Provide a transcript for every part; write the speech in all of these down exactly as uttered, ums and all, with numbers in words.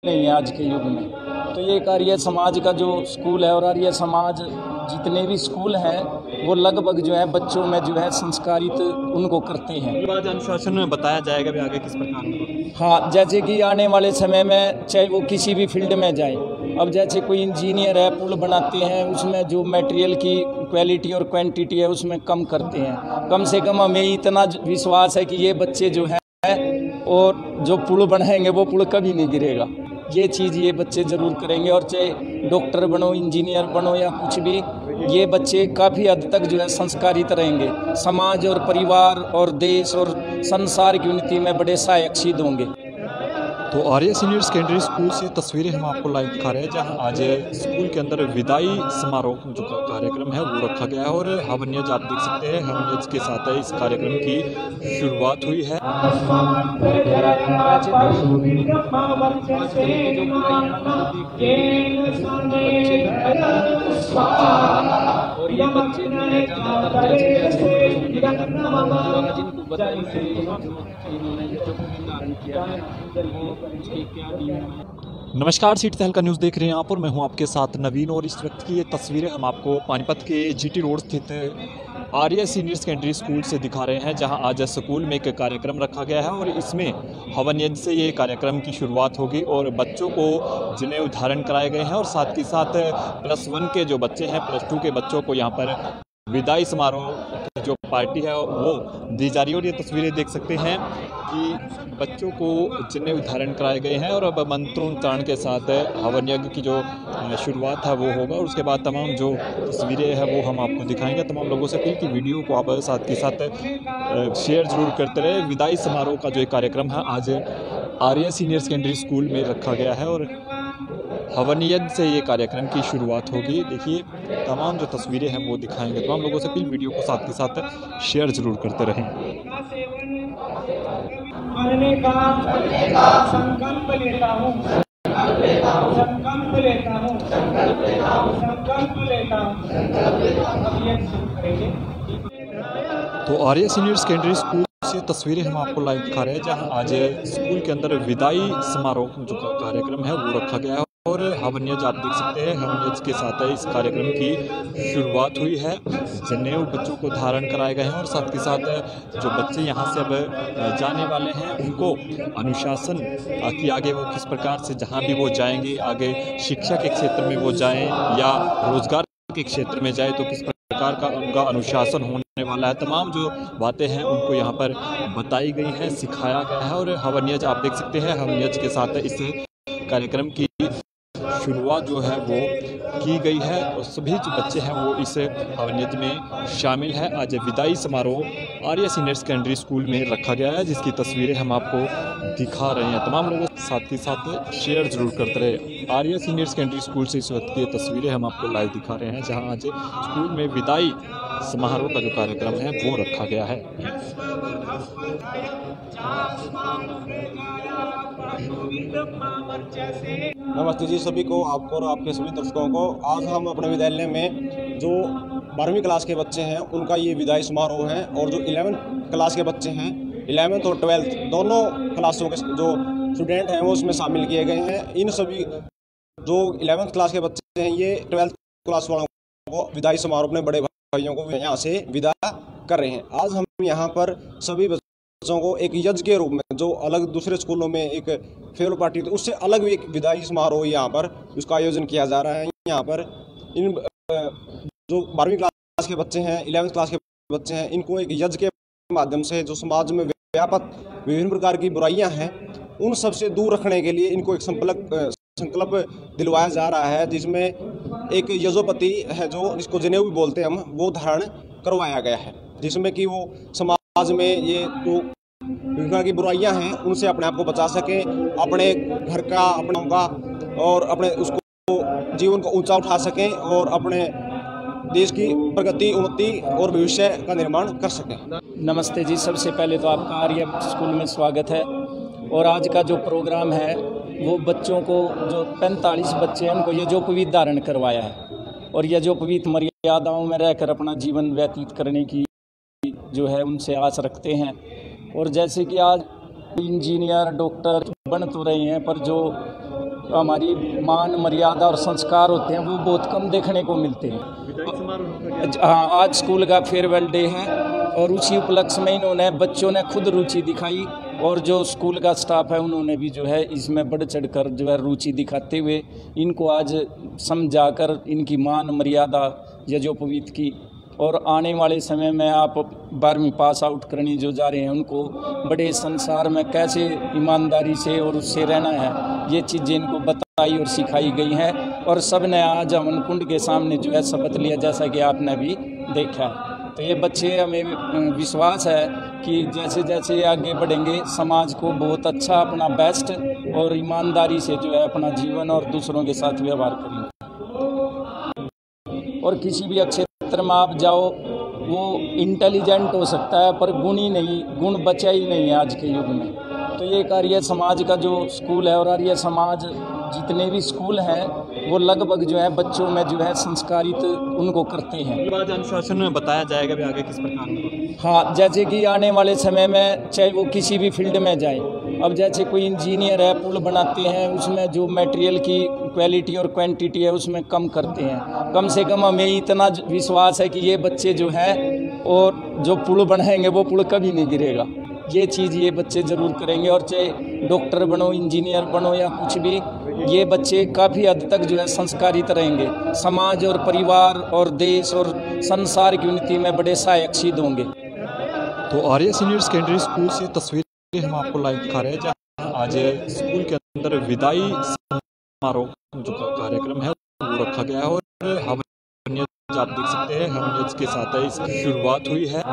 नहीं है आज के युग में। तो ये एक आर्य समाज का जो स्कूल है और आर्य समाज जितने भी स्कूल हैं वो लगभग जो है बच्चों में जो है संस्कारित उनको करते हैं। अनुशासन में बताया जाएगा भी आगे किस प्रकार में। हाँ, जैसे कि आने वाले समय में चाहे वो किसी भी फील्ड में जाए, अब जैसे कोई इंजीनियर है, पुल बनाते हैं, उसमें जो मटेरियल की क्वालिटी और क्वांटिटी है उसमें कम करते हैं। कम से कम हमें इतना विश्वास है कि ये बच्चे जो हैं और जो पुल बनाएंगे वो पुल कभी नहीं गिरेगा। ये चीज़ ये बच्चे ज़रूर करेंगे। और चाहे डॉक्टर बनो, इंजीनियर बनो या कुछ भी, ये बच्चे काफ़ी हद तक जो है संस्कारित रहेंगे। समाज और परिवार और देश और संसार की उन्नति में बड़े सहायक सिद्ध होंगे। तो आर्य सीनियर सेकेंडरी स्कूल से तस्वीरें हम आपको लाइव दिखा रहे हैं, जहां आज स्कूल के अंदर विदाई समारोह जो कार्यक्रम है वो रखा गया है। और हवन्यज आप देख सकते हैं, हवन्यज के साथ इस कार्यक्रम की शुरुआत हुई है। और ये बच्चे जिनको बताई इन्होंने जो धारण किया है वो उसकी क्या नींव। नमस्कार, सिटी तहलका न्यूज़ देख रहे हैं आप और मैं हूं आपके साथ नवीन। और इस वक्त की ये तस्वीरें हम आपको पानीपत के जीटी रोड स्थित आर्य सीनियर सेकेंडरी स्कूल से दिखा रहे हैं, जहां आज स्कूल में एक कार्यक्रम रखा गया है और इसमें हवन यज्ञ से ये कार्यक्रम की शुरुआत होगी। और बच्चों को जिन्हें धारण कराए गए हैं और साथ ही साथ प्लस वन के जो बच्चे हैं, प्लस टू के बच्चों को यहाँ पर विदाई समारोह की जो पार्टी है वो दी जा रही है। और ये तस्वीरें देख सकते हैं कि बच्चों को जिन्हें धारण कराए गए हैं और अब मंत्रोच्चारण के साथ हवन यज्ञ की जो शुरुआत है वो होगा। और उसके बाद तमाम जो तस्वीरें हैं वो हम आपको दिखाएंगे। तमाम लोगों से अपील कि वीडियो को आप साथ के साथ शेयर जरूर करते रहे। विदाई समारोह का जो एक कार्यक्रम है आज आर्य सीनियर सेकेंडरी स्कूल में रखा गया है और हवन यज्ञ से ये कार्यक्रम की शुरुआत होगी। देखिए तमाम जो तस्वीरें हैं वो दिखाएंगे। तमाम लोगों से अपील वीडियो को साथ के साथ शेयर जरूर करते रहें। मरने का संकल्प लेता हूँ, संकल्प लेता हूँ, संकल्प लेता हूँ। तो आर्य सीनियर सेकेंडरी स्कूल से तस्वीरें हम आपको लाइव दिखा रहे हैं, जहां आज स्कूल के अंदर विदाई समारोह जो कार्यक्रम है वो रखा गया है। और हवन यज्ञ आप देख सकते हैं, हवन यज्ञ के साथ इस कार्यक्रम की शुरुआत हुई है। जनेऊ बच्चों को धारण कराए गए हैं और साथ के साथ जो बच्चे यहाँ से अब जाने वाले हैं उनको अनुशासन कि आगे वो किस प्रकार से जहाँ भी वो जाएंगे, आगे शिक्षा के क्षेत्र में वो जाएं या रोजगार के क्षेत्र में जाए तो किस प्रकार का उनका अनुशासन होने वाला है। तमाम जो बातें हैं उनको यहाँ पर बताई गई हैं, सिखाया गया है। और हवन यज्ञ आप देख सकते हैं, हवन यज्ञ के साथ इस कार्यक्रम की शुरुआत जो है वो की गई है और सभी जो बच्चे हैं वो इस हवन यज्ञ में शामिल है। आज विदाई समारोह आर्य सीनियर सेकेंडरी स्कूल में रखा गया है, जिसकी तस्वीरें हम आपको दिखा रहे हैं। तमाम लोगों साथ ही साथ शेयर जरूर करते रहे। आर्य सीनियर सेकेंडरी स्कूल से इस वक्त की तस्वीरें हम आपको लाइव दिखा रहे हैं, जहां आज स्कूल में विदाई समारोह का जो कार्यक्रम है वो रखा गया है। नमस्ते जी सभी को, आपको और आपके सभी दर्शकों को। आज हम अपने विद्यालय में जो बारहवीं क्लास के बच्चे हैं उनका ये विदाई समारोह है और जो इलेवेंथ क्लास के बच्चे हैं, इलेवेंथ और ट्वेल्थ दोनों क्लासों के जो स्टूडेंट हैं वो उसमें शामिल किए गए हैं। इन सभी जो इलेवेंथ क्लास के बच्चे हैं ये ट्वेल्थ क्लास वालों को विदाई समारोह अपने बड़े भाइयों को यहाँ से विदा कर रहे हैं। आज हम यहाँ पर सभी बच्चों को एक यज्ञ के रूप में, जो अलग दूसरे स्कूलों में एक फेयरवेल पार्टी थी उससे अलग भी एक विदाई समारोह यहाँ पर उसका आयोजन किया जा रहा है। यहाँ पर इन जो बारहवीं क्लास के बच्चे हैं, इलेवेंथ क्लास के बच्चे हैं, इनको एक यज्ञ के माध्यम से जो समाज में व्यापक विभिन्न प्रकार की बुराइयां हैं उन सब से दूर रखने के लिए इनको एक संकल्प संकल्प दिलवाया जा रहा है, जिसमें एक यजोपति है जो जिसको जनेऊ भी बोलते हैं हम, वो धारण करवाया गया है, जिसमें कि वो समाज में ये जो विभिन्न प्रकार की बुराइयां हैं उनसे अपने आप को बचा सके, अपने घर का, अपनों का और अपने उसको जीवन को ऊंचा उठा सकें और अपने देश की प्रगति, उन्नति और भविष्य का निर्माण कर सकें। नमस्ते जी, सबसे पहले तो आपका आर्य स्कूल में स्वागत है। और आज का जो प्रोग्राम है वो बच्चों को, जो पैंतालीस बच्चे हैं उनको यजोपवीत धारण करवाया है और यजोपवीत मर्यादाओं में रहकर अपना जीवन व्यतीत करने की जो है उनसे आस रखते हैं। और जैसे कि आज इंजीनियर, डॉक्टर बन तो रहे हैं, पर जो हमारी मान मर्यादा और संस्कार होते हैं वो बहुत कम देखने को मिलते हैं। हाँ, आज स्कूल का फेयरवेल डे है और उसी उपलक्ष्य में इन्होंने बच्चों ने खुद रुचि दिखाई और जो स्कूल का स्टाफ है उन्होंने भी जो है इसमें बढ़ चढ़कर जो है रुचि दिखाते हुए इनको आज समझाकर इनकी मान मर्यादा यजोपवीत की और आने वाले समय में आप बारहवीं पास आउट करने जो जा रहे हैं उनको बड़े संसार में कैसे ईमानदारी से और उससे रहना है ये चीज़ें इनको बताई और सिखाई गई हैं और सब ने आज हवन कुंड के सामने जो है शपथ लिया जैसा कि आपने भी देखा। तो ये बच्चे हमें विश्वास है कि जैसे जैसे आगे बढ़ेंगे समाज को बहुत अच्छा अपना बेस्ट और ईमानदारी से जो है अपना जीवन और दूसरों के साथ व्यवहार करेंगे और किसी भी क्षेत्र में आप जाओ वो इंटेलिजेंट हो सकता है पर गुण ही नहीं, गुण बचा ही नहीं है आज के युग में। तो ये आर्य समाज का जो स्कूल है और आर्य समाज जितने भी स्कूल हैं वो लगभग जो है बच्चों में जो है संस्कारित उनको करते हैं। अनुशासन में बताया जाएगा भी आगे किस प्रकार में। हाँ, जैसे कि आने वाले समय में चाहे वो किसी भी फील्ड में जाए, अब जैसे कोई इंजीनियर है पुल बनाते हैं उसमें जो मटेरियल की क्वालिटी और क्वांटिटी है उसमें कम करते हैं। कम से कम हमें इतना विश्वास है कि ये बच्चे जो हैं और जो पुल बनाएंगे वो पुल कभी नहीं गिरेगा। ये चीज़ ये बच्चे ज़रूर करेंगे और चाहे डॉक्टर बनो, इंजीनियर बनो या कुछ भी, ये बच्चे काफ़ी हद तक जो है संस्कारित रहेंगे, समाज और परिवार और देश और संसार की उन्नति में बड़े सहायक सिद्ध होंगे। तो आर्य सीनियर सेकेंडरी स्कूल से तस्वीरें हम आपको लाइव दिखा रहे हैं जहाँ आज स्कूल के अंदर विदाई समारोह जो कार्यक्रम है वो रखा गया है और हवन आप देख सकते हैं हवन के साथ इसकी शुरुआत हुई है।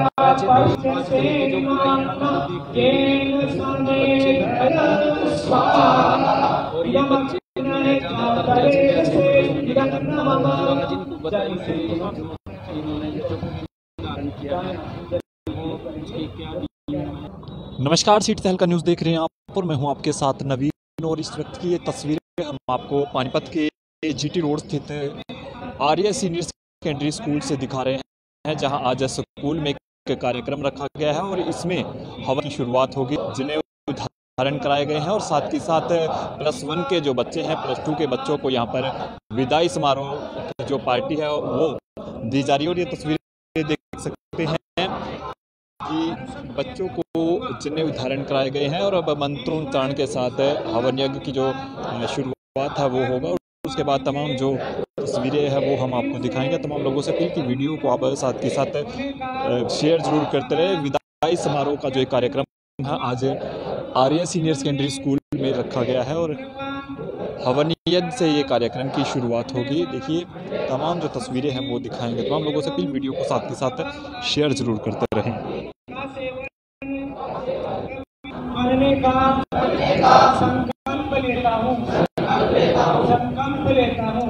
और ये बच्चे नमस्कार, सिटी तहलका न्यूज़ देख रहे हैं आप और मैं हूं आपके साथ नवीन और इस वक्त की ये तस्वीरें हम आपको पानीपत के जीटी रोड स्थित आर्य सीनियर सेकेंडरी स्कूल से दिखा रहे हैं जहां आज स्कूल में एक कार्यक्रम रखा गया है और इसमें हवन की शुरुआत होगी जिन्हें धारण कराए गए हैं और साथ ही साथ प्लस वन के जो बच्चे हैं प्लस टू के बच्चों को यहाँ पर विदाई समारोह की जो पार्टी है वो दी जा रही है और ये तस्वीरें देख सकते हैं कि बच्चों को जिन्हें धारण कराए गए हैं और अब मंत्रोच्चारण के साथ हवन यज्ञ की जो शुरुआत है वो होगा और उसके बाद तमाम जो तस्वीरें हैं वो हम आपको दिखाएंगे। तमाम लोगों से अपील की वीडियो को आप साथ के साथ शेयर जरूर करते रहे। विदाई समारोह का जो एक कार्यक्रम है आज आर्य सीनियर सेकेंडरी स्कूल में रखा गया है और हवन यज्ञ से ये कार्यक्रम की शुरुआत होगी। देखिए तमाम जो तस्वीरें हैं वो दिखाएंगे। तमाम लोगों से अपील वीडियो को साथ के साथ शेयर जरूर करते रहें। मरने का संकल्प लेता हूँ, संकल्प लेता हूँ,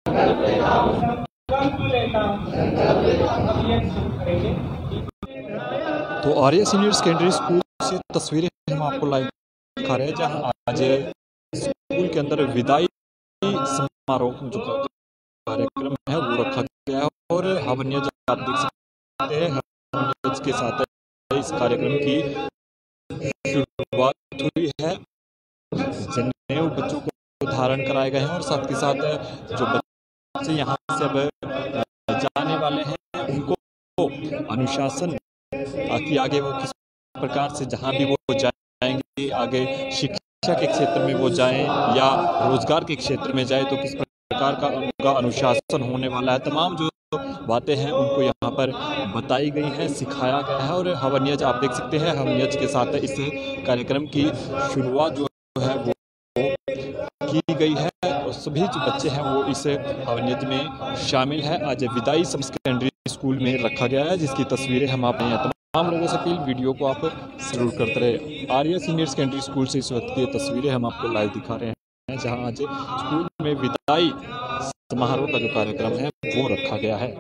संकल्प लेता हूँ। अब ये शुरू करेंगे। तो आर्य सीनियर सेकेंडरी स्कूल से तस्वीरें हम आपको लाइव दिखा रहे हैं जहां आज स्कूल के अंदर विदाई समारोह जो कार्यक्रम है वो रखा गया है और हवन यज्ञ आप देख सकते हैं हवन यज्ञ के साथ इस कार्यक्रम की शुरुआत हुई है। जनेऊ बच्चों को धारण कराए गए हैं और साथ के साथ जो बच्चे यहाँ से अब जाने वाले हैं उनको अनुशासन ताकि आगे वो किस प्रकार से जहाँ भी वो जाएंगे आगे शिक्षा के क्षेत्र में वो जाएं या रोजगार के क्षेत्र में जाए तो किस प्रकार का उनका अनुशासन होने वाला है। तमाम जो बातें हैं उनको यहाँ पर बताई गई हैं, सिखाया गया है और हवन यज्ञ आप देख सकते हैं हवन यज्ञ के साथ इस कार्यक्रम की शुरुआत जो है वो की गई है और सभी जो बच्चे हैं वो इस हवन यज्ञ में शामिल है। आज विदाई सेकेंडरी स्कूल में रखा गया है जिसकी तस्वीरें हम आप तमाम लोगों से अपील वीडियो को आप जरूर करते रहे। आर्य सीनियर सेकेंडरी स्कूल से इस वक्त की तस्वीरें हम आपको लाइव दिखा रहे हैं जहां आज स्कूल में विदाई समारोह का जो कार्यक्रम है वो रखा गया है।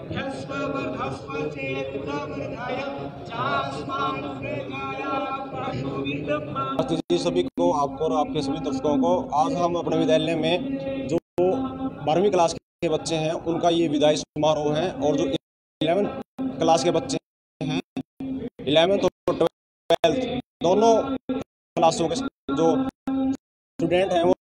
जी सभी को आपको और आपके सभी दर्शकों को आज हम अपने विद्यालय में जो बारहवीं क्लास के बच्चे हैं उनका ये विदाई समारोह है और जो इलेवन क्लास के बच्चे हैं इलेवेंथ और ट्वेल्थ दोनों क्लासों के जो स्टूडेंट हैं वो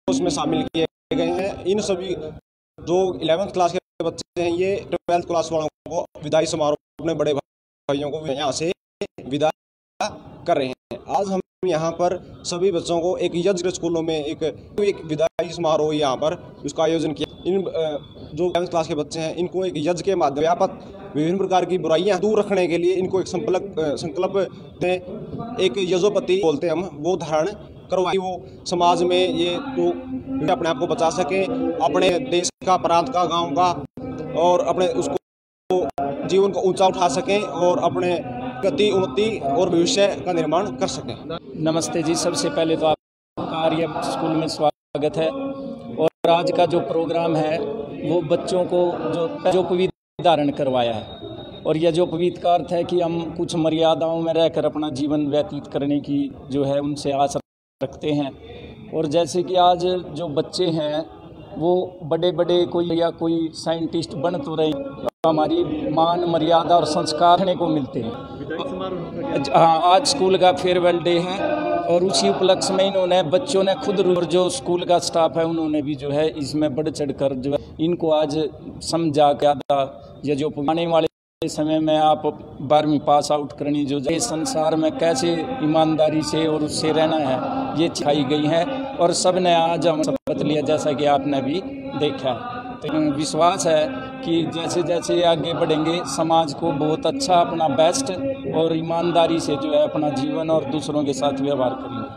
उसमें शामिल किए गए हैं। इन सभी जो इलेवेंथ क्लास के बच्चे हैं, ये ट्वेल्थ क्लास वालों को विदाई समारोह अपने बड़े भाइयों को यहाँ से विदा कर रहे हैं। आज हम यहाँ पर सभी बच्चों को एक यज्ञ स्कूलों में एक एक विदाई समारोह यहाँ पर उसका आयोजन किया। इन जो इलेवेंथ क्लास के बच्चे हैं, इनको एक यज्ञ के माध्यम व्यापक विभिन्न प्रकार की बुराइयां दूर रखने के लिए इनको एक संकल्प संकल्प दें, एक यजोपति बोलते हैं हम, वो धारण करवाई, वो समाज में ये तो अपने आप को बचा सके, अपने देश का, प्रांत का, गांव का और अपने उसको जीवन को ऊंचा उठा सकें और अपने गति, उन्नति और भविष्य का निर्माण कर सकें। नमस्ते जी, सबसे पहले तो आपका आर्य स्कूल में स्वागत है। और आज का जो प्रोग्राम है वो बच्चों को जो यज्ञोपवीत धारण करवाया है, और यज्ञोपवीत का अर्थ है कि हम कुछ मर्यादाओं में रहकर अपना जीवन व्यतीत करने की जो है उनसे आशा रखते हैं। और जैसे कि आज जो बच्चे हैं वो बड़े बड़े कोई या कोई साइंटिस्ट बन तो रहे, तो हमारी मान, मर्यादा और संस्कार देखने को मिलते हैं। हाँ, आज स्कूल का फेयरवेल डे है और उसी उपलक्ष्य में इन्होंने बच्चों ने खुद, और जो स्कूल का स्टाफ है उन्होंने भी जो है इसमें बढ़ चढ़ कर जो है इनको आज समझा क्या था। ये जो आने वाले समय में आप बारहवीं पास आउट करनी जो है संसार में कैसे ईमानदारी से और उससे रहना है, ये सिखाई गई है। और सब ने आज हम शपथ लिया, जैसा कि आपने भी देखा। तो विश्वास है कि जैसे जैसे आगे बढ़ेंगे समाज को बहुत अच्छा, अपना बेस्ट और ईमानदारी से जो है अपना जीवन और दूसरों के साथ व्यवहार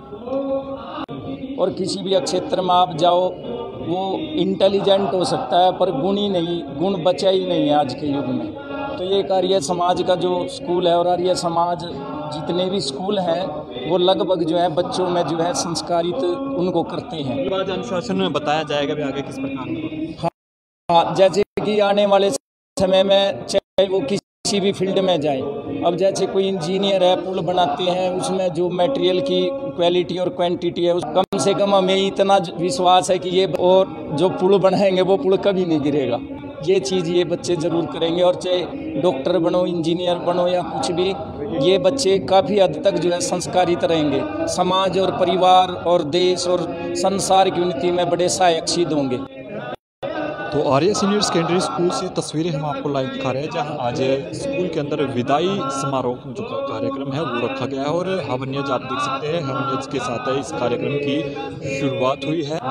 करेंगे। और किसी भी क्षेत्र में आप जाओ, वो इंटेलिजेंट हो सकता है पर गुण ही नहीं, गुण बचा ही नहीं है आज के युग में। तो ये एक आर्य समाज का जो स्कूल है, और आर्य समाज जितने भी स्कूल हैं वो लगभग जो है बच्चों में जो है संस्कारित उनको करते हैं। अनुशासन में बताया जाएगा भी आगे किस प्रकार। हाँ, जैसे कि आने वाले समय में चाहे वो किसी भी फील्ड में जाए, अब जैसे कोई इंजीनियर है, पुल बनाते हैं, उसमें जो मटेरियल की क्वालिटी और क्वांटिटी है, उस कम से कम हमें इतना विश्वास है कि ये और जो पुल बनाएंगे वो पुल कभी नहीं गिरेगा। ये चीज़ ये बच्चे ज़रूर करेंगे। और चाहे डॉक्टर बनो, इंजीनियर बनो या कुछ भी, ये बच्चे काफ़ी हद तक जो है संस्कारित रहेंगे, समाज और परिवार और देश और संसार की उन्नति में बड़े सहायक सिद्ध होंगे। तो आर्य सीनियर सेकेंडरी स्कूल से तस्वीरें हम आपको लाइव दिखा रहे हैं, जहां आज स्कूल के अंदर विदाई समारोह जो कार्यक्रम है वो रखा गया है। और हवन्यज आप देख सकते हैं, हवन्यज के साथ इस कार्यक्रम की शुरुआत हुई है।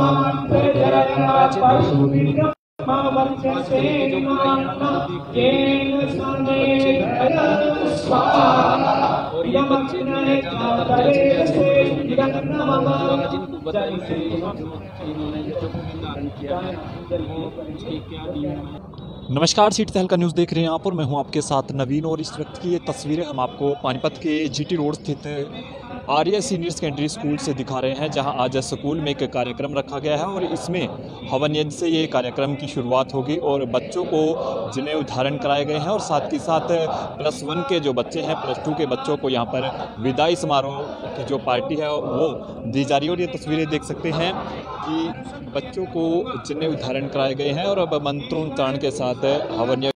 और ये बच्चे जो है ज़्यादातर जैसे जिनको बताया इन्होंने जो धारण किया है वो उसकी क्या नियम है। नमस्कार, सिटी तहलका न्यूज़ देख रहे हैं आप और मैं हूं आपके साथ नवीन। और इस वक्त की ये तस्वीरें हम आपको पानीपत के जीटी रोड स्थित आर्य सीनियर सेकेंडरी स्कूल से दिखा रहे हैं, जहां आज स्कूल में एक कार्यक्रम रखा गया है और इसमें हवन यज्ञ से ये कार्यक्रम की शुरुआत होगी। और बच्चों को जनेऊ धारण कराए गए हैं और साथ ही साथ प्लस वन के जो बच्चे हैं, प्लस टू के बच्चों को यहाँ पर विदाई समारोह की जो पार्टी है वो दी जा रही है। और ये तस्वीरें देख सकते हैं कि बच्चों को जनेऊ धारण कराए गए हैं और अब मंत्रोच्चारण के साथ हवन